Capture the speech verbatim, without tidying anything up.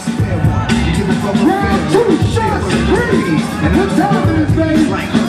Round two, shots, three, and the time is ready.